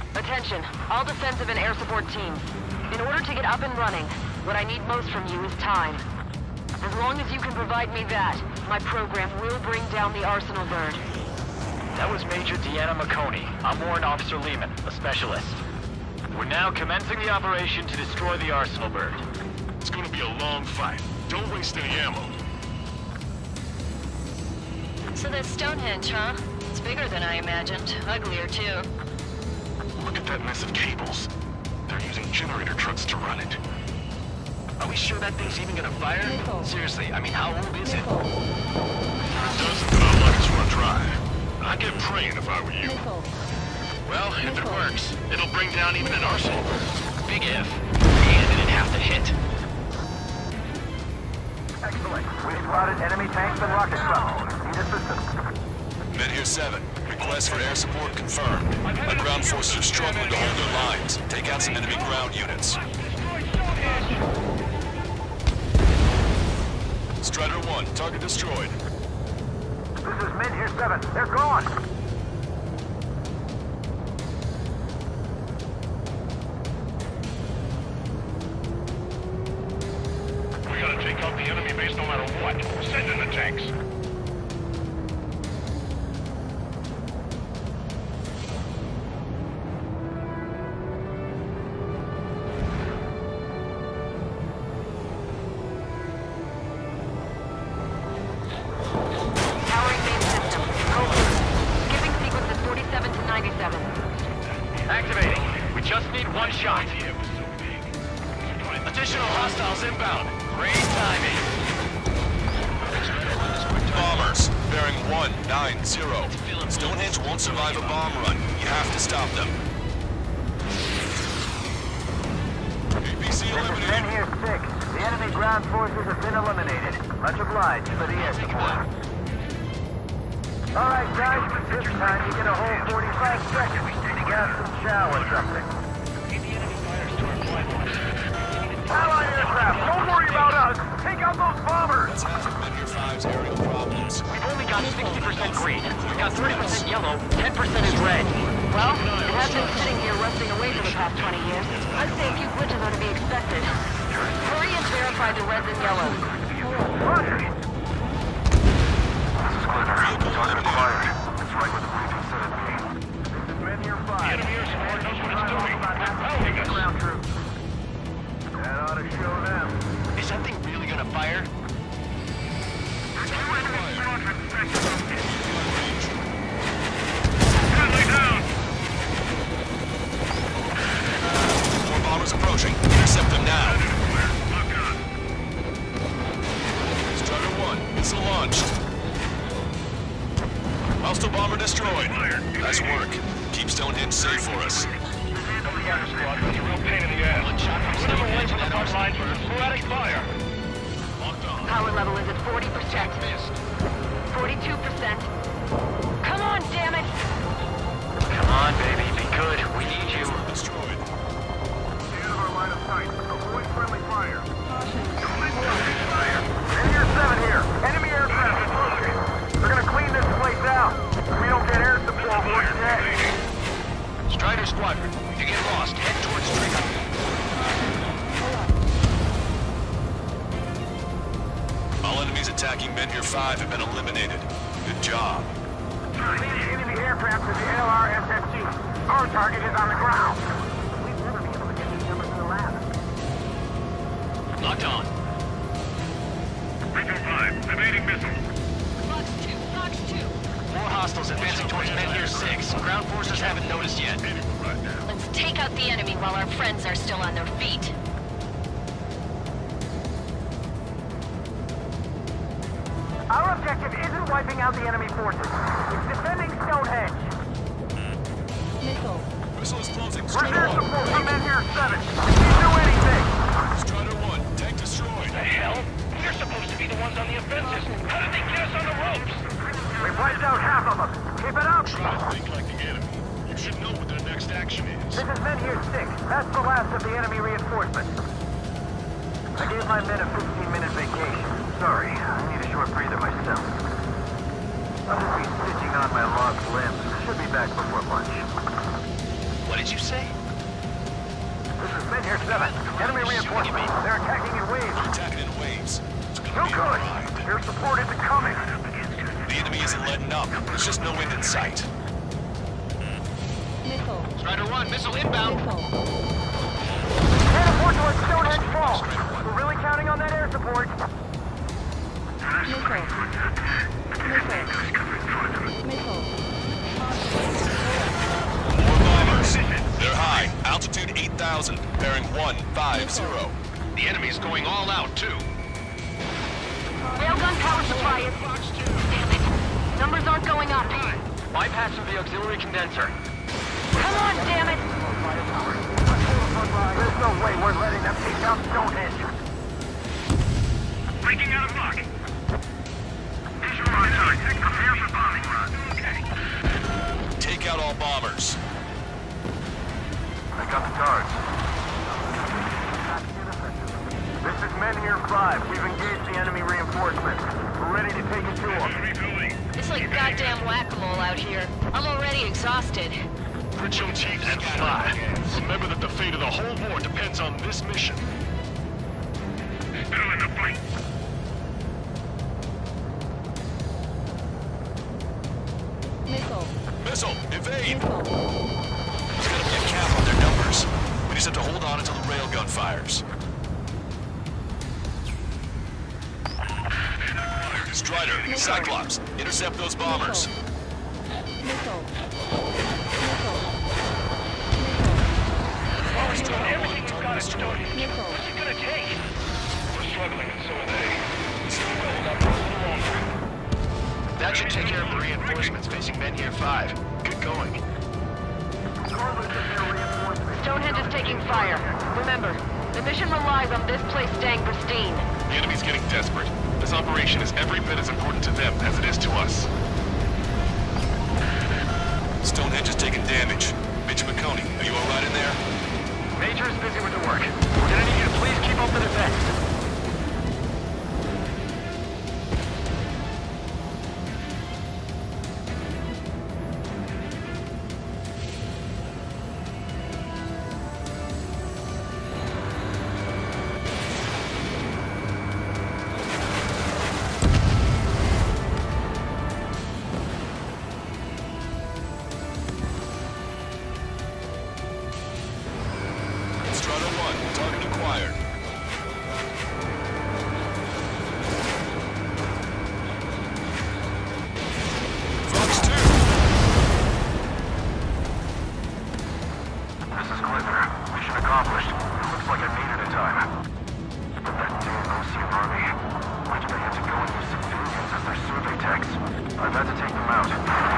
Attention, all defensive and air support teams. In order to get up and running, what I need most from you is time. As long as you can provide me that, my program will bring down the Arsenal bird. That was Major Deanna McConey. I'm Warrant Officer Lehman, a specialist. We're now commencing the operation to destroy the Arsenal bird. It's gonna be a long fight. Don't waste any ammo. So that's Stonehenge, huh? It's bigger than I imagined. Uglier, too. Look at that mess of cables. They're using generator trucks to run it. Are we sure that thing's even gonna fire? Seriously, I mean, how old is it? If it doesn't, then I'll let it run dry. I'd get praying if I were you. Well, if it works, it'll bring down even an Arsenal. Big if. And it'd have to hit. Excellent. We've spotted enemy tanks and rocket trucks. Need assistance. Men here 7. Request for air support confirmed. Our ground forces are struggling to hold their lines. Take out some enemy ground units. Strider 1, target destroyed. This is men here 7. They're gone. We gotta take out the enemy base no matter what. Send in the tanks. Powering main system. Go blue. Skipping sequences 47 to 97. Activating. We just need one shot. Additional hostiles inbound. Great timing. Bombers, bearing 190. Stonehenge won't survive a bomb run. You have to stop them. APC This is men eliminated. here 6. The enemy ground forces have been eliminated. Much obliged for the air support. Alright guys, this time you get a whole 45 seconds to gas some chow or something. Allied aircraft, don't worry about us! Take out those bombers! That's half of Men here 5's aerial problems. We've only got 60% green. We've got 30% yellow, 10% is red. Well, it has been sitting here rusting away for the past 20 years. I'd say a few glitches are to be expected. Hurry and verify the reds and yellows. Roger! This is Glitter. Target acquired. It's right where the briefing said it'd be. This is men here 5. The enemy air support knows what it's doing. They're pounding us. Ground troops. That ought to show them. Is that thing really gonna fire? Friendly down. More bombers approaching. Intercept them now. Lock on. Strider 1, missile launched. Hostile bomber destroyed. Nice work. Keep Stonehenge safe for us. Squad was a real pain in the ass. Put them away from the front lines with a sporadic fire. Locked on. Power level is at 40%. 42%. Come on, damn it! Come on, baby. Be good. We need you. Destroyed. Stay out of our line of sight. Avoid friendly fire. Men here 7 here. Enemy aircraft approaching. They're gonna clean this place out. If we don't get air support, we're dead. Strider Squadron, if you get lost, head towards Trigger. All enemies attacking Men here 5 have been eliminated. Good job. Enemy aircraft to the LRSSG. Our target is on the ground. We've never been able to get these numbers in the lab. Locked on. Region 5, evading missile. Fox 2. More hostiles advancing towards Men here 6. Ground forces haven't noticed yet. Let's take out the enemy while our friends are still on their feet. Our objective isn't wiping out the enemy forces. It's defending Stonehenge. Missile is closing. We're Strider there 1. support from men here 7. We can't do anything. Strider 1, tank destroyed. The hell? We're supposed to be the ones on the offensive. How did they get us on the ropes? We've wiped out half of them. Keep it up. Try to think like the enemy. You should know what their next action is. This is men here 6. That's the last of the enemy reinforcements. I gave my men a 15-minute vacation. Sorry, I need a short breather myself. I'll just be stitching on my lost limbs. Should be back before lunch. What did you say? This is Menhir 7. Enemy reinforcements. They're attacking in waves. They're attacking in waves. It's No gonna be a good. grind. Air support isn't coming. The enemy isn't letting up. There's just no end in sight. Missile. Strider 1, missile inbound. Missile. Can't afford to let Stonehenge fall. We're really counting on that air support. Missile. Missile. More bombers. They're high. Altitude 8,000. Bearing 150. The enemy's going all out, too. Railgun power supply is... Damn it. Numbers aren't going up. Bypass through the auxiliary condenser. Come on, damn it! There's no way we're letting them take out Stonehenge. Breaking out of block. Visual on target. Prepare for bombing run. Okay. Take out all bombers. I got the guards. This is Menhir 5. We've engaged the enemy reinforcements. We're ready to take it to them. It's like goddamn whack-a-mole out here. I'm already exhausted. Pritcham Chief and 5. Remember that the fate of the whole war depends on this mission. Still in the fight. Missile. Missile, evade! Missile. There's gotta be a cap on their numbers. We just have to hold on until the railgun fires. Strider, Cyclops, intercept those bombers. Missile. Always done everything we've got at Stonehenge. Missile. What's it gonna take? We're struggling, and so are they. Still hold up for a little longer. That should take care of the reinforcements facing Menhir 5. Good going. Stonehenge is taking fire. Remember, the mission relies on this place staying pristine. The enemy's getting desperate. This operation is every bit as important to them as it is to us. Stonehenge is taking damage. Mitch McConey, are you alright in there? Major is busy with the work. We're gonna need you to please keep up the defense. Strider 1, target acquired. Fox 2! This is Glitter. Mission accomplished. Looks like I needed a time. But that damn OC army. Why do they have to go and use civilians as their survey techs? I've had to take them out.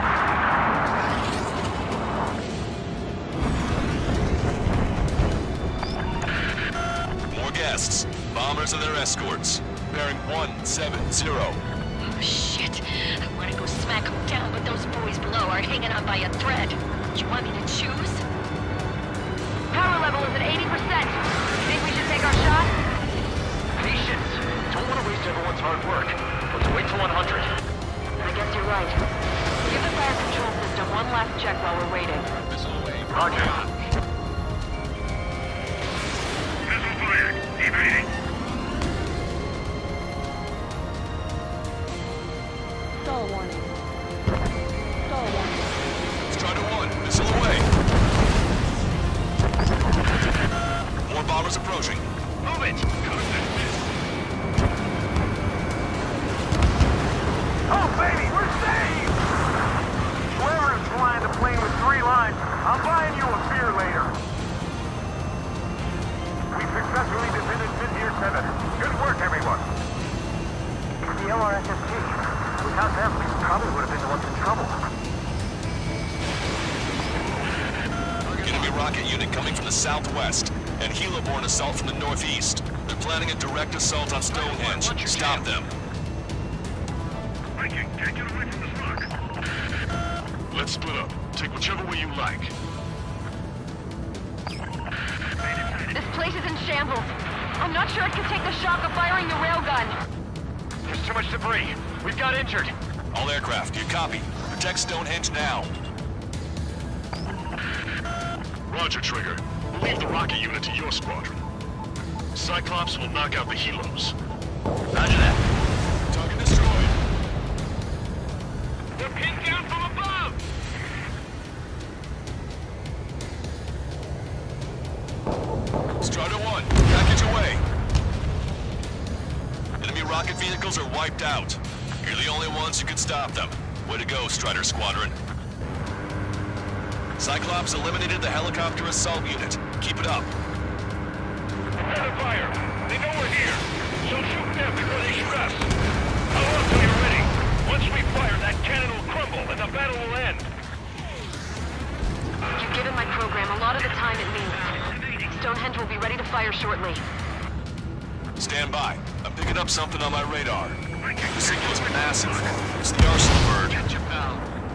Guests, bombers and their escorts. Bearing 170. Oh, shit. I want to go smack them down, but those boys below are hanging on by a thread. You want me to choose? Power level is at 80%. Think we should take our shot? Patience. Don't want to waste everyone's hard work. Let's wait till 100. I guess you're right. Give the fire control system one last check while we're waiting. Roger. Evading. Stall warning. Stall warning. Strider 1, missile away. More bombers approaching. Move it! Oh, baby, we're saved! Whoever's flying the plane with 3 lines, I'm buying you a beer later. We successfully defended Menhir 7. Good work, everyone. It's the LRSSG. Without them, we probably would have been the ones in trouble. Enemy rocket unit coming from the southwest, and helo-borne assault from the northeast. They're planning a direct assault on Stonehenge. Stop them. Viking, can't get away from this rock. Let's split up. Take whichever way you like. This place is in shambles. I'm not sure I can take the shock of firing the railgun. There's too much debris. We've got injured. All aircraft, do you copy? Protect Stonehenge now. Roger, Trigger. We'll leave the rocket unit to your squadron. Cyclops will knock out the helos. Roger that. Target destroyed. They're pinned down from above! Strider 1, package away. Enemy rocket vehicles are wiped out. You're the only ones who can stop them. Way to go, Strider Squadron. Cyclops eliminated the helicopter assault unit. Keep it up. Better fire! They know we're here! So shoot them before they shoot us! How long till you're ready? Once we fire, that cannon will crumble and the battle will end! You've given my program a lot of the time it needs. Stonehenge will be ready to fire shortly. Stand by. I'm picking up something on my radar. The signal is massive. It's the Arsenal bird. Get your pal.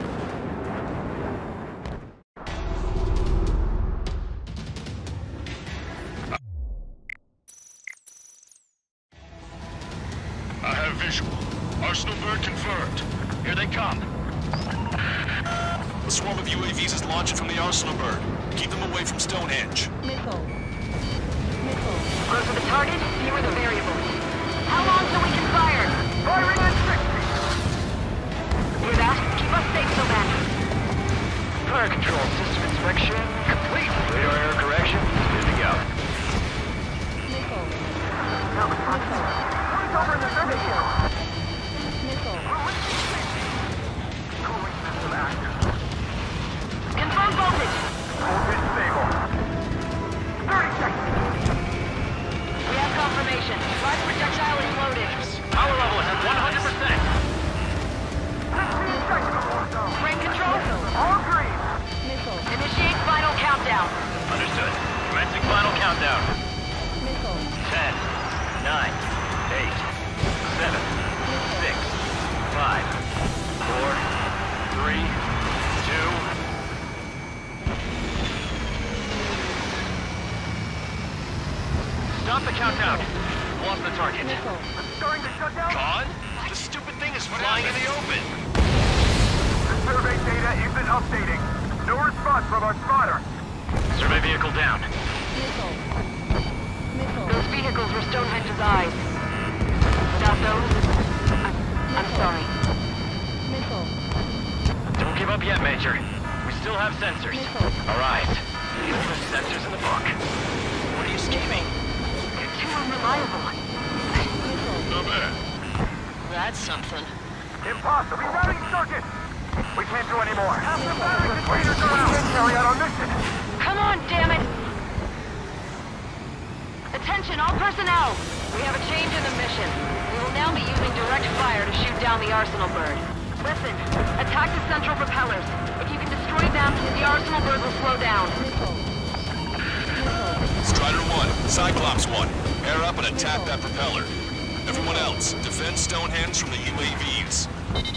I have visual. Arsenal bird confirmed. Here they come. A swarm of UAVs is launching from the Arsenal bird. Keep them away from Stonehenge. Missile. Missile. Closer the target, fewer the variables. How long till we can fire? Firing on 60! Hear that? Keep us safe till then. Fire control system inspection complete. Radar error correction. Good to go. Missile. Over in the service. Missile. Confirm voltage. Voltage stable. 30 seconds. We have confirmation. Drive projectile is loaded. Power level is at 100%. Frame control. All green. Missile. Initiate final countdown. Understood. Commencing final countdown. Missile. 10, 9, 8, 7, 6, 5, 4, 3, 2... Stop the countdown. Lost the target. Missile. Starting to shut down. Gone? The stupid thing is flying in the open. The survey data isn't updating. No response from our spotter. Survey vehicle down. Missile. Missile. Those vehicles were Stonehenge's eyes. Without those, I'm sorry. Missile. Don't give up yet, Major. We still have sensors. Missile. All right. The oldest sensors in the book. What are you scheming? You're too unreliable. Missile. Not bad. That's something. Impossible. Rerouting circuit. We can't do any more. Half the battery containers are out. We can't carry out our mission. Come on, damn it! Attention, all personnel! We have a change in the mission. We will now be using direct fire to shoot down the Arsenal bird. Listen, attack the central propellers. If you can destroy them, the Arsenal bird will slow down. Missile. Missile. Strider 1, Cyclops 1. Air up and attack that propeller. Everyone else, defend Stonehenge from the UAVs.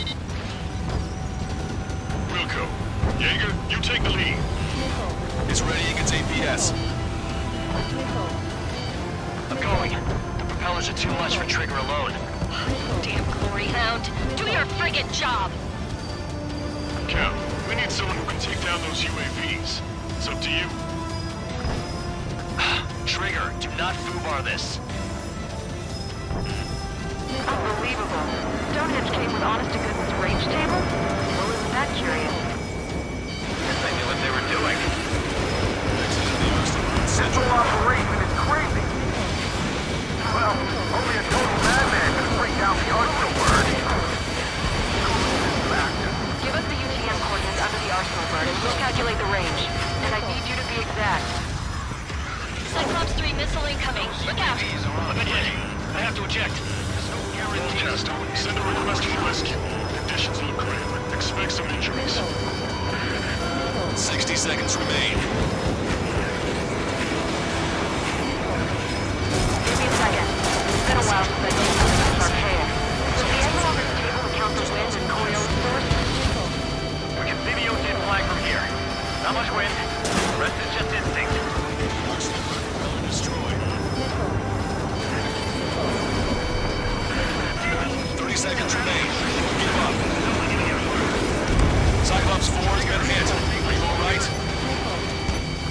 Wilco. Jaeger, you take the lead. Missile. It's ready against APS. Missile. I'm going. The propellers are too much for Trigger alone. Damn glory hound. Do your friggin' job! Cap, we need someone who can take down those UAVs. It's up to you. Trigger, do not foobar this. Unbelievable. Stonehenge came with honest-to-goodness range table? Well, isn't that curious? Guess I knew what they were doing. Central operation is crazy. Well, only a total madman can bring down the Arsenal bird. Give us the UTM coordinates under the Arsenal bird and we'll calculate the range. And I need you to be exact. Cyclops 3 missile incoming. Look out! I've been hit. I have to eject. Broadcast. Send a request for rescue. Conditions look grim. Expect some injuries. 60 seconds remain. Give me a second. It's been a while since I've seen something that's archaic. Does the angle on this table account for wind and Coriolis source? We can see the O10 flag from here. Not much wind. The rest is just instinct. Arsenal bird propeller destroyed. 30 seconds remain. Don't give up. Cyclops 4 has been hit. Are you alright?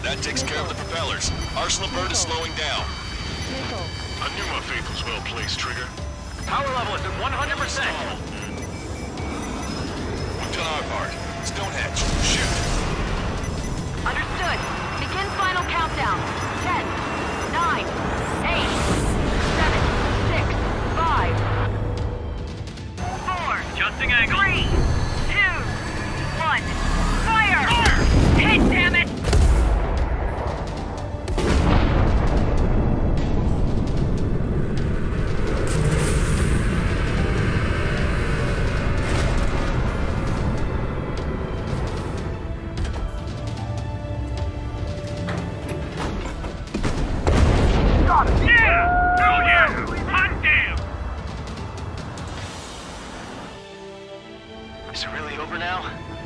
That takes care of the propellers. Arsenal bird is slowing down. Missile. I knew my faith was well placed, Trigger. Power level is at 100%. We've done our part. Stonehenge, shoot. Understood. Begin final countdown. 10, 9, 8, 7, 6, 5, 4, Adjusting angle. 3, 2, 1. Fire! Hit, damn it! Yeah! Oh yeah! Hot damn! Is it really over now?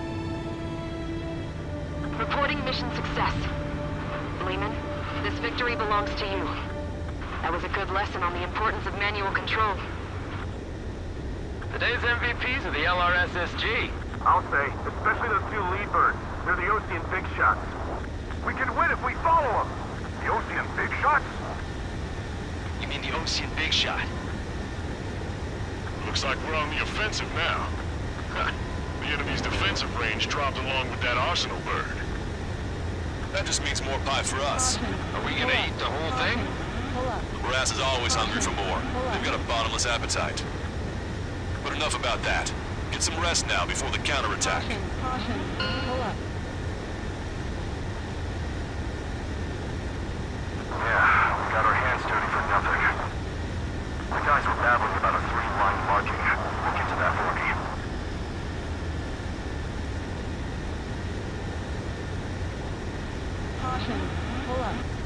Reporting mission success. Lehman, this victory belongs to you. That was a good lesson on the importance of manual control. Today's MVPs are the LRSSG. I'll say, especially those two lead birds. They're the Ocean Big Shots. We can win if we follow them. The Ocean Big Shots? You mean the Ocean Big Shot? Looks like we're on the offensive now. The enemy's defensive range dropped along with that Arsenal bird. That just means more pie for us. Caution. Are we gonna eat the whole thing? Pull up. The brass is always hungry for more. They've got a bottomless appetite. But enough about that. Get some rest now before the counterattack. Caution. Caution. Pull up. Yeah, we got our hands dirty for nothing. The guys were babbling about a 3-line marking. Look into that for me. Caution. Pull up.